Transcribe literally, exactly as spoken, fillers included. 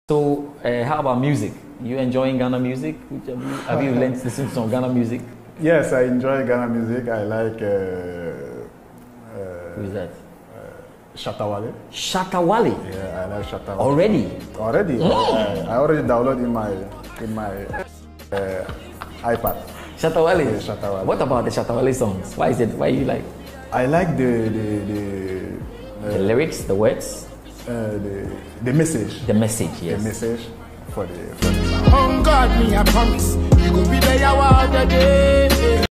So, uh, how about music? You enjoying Ghana music? Which have you, have you learned to listen to some Ghana music? Yes, I enjoy Ghana music. I like. Uh, uh, Who is that? Uh, Shatta wale. Shatta wale. Yeah, I like Shatta wale. Already? Already. Mm. I, I already downloaded in my in my uh, iPad. Shatta wale. Yeah, Shatta wale. What about the Shatta wale songs? Why is it? Why you like? I like the the the, uh, the lyrics, the words. Uh, the the message. The message, yes. The message for the for the sound. On God, me I promise, you will be there all the day.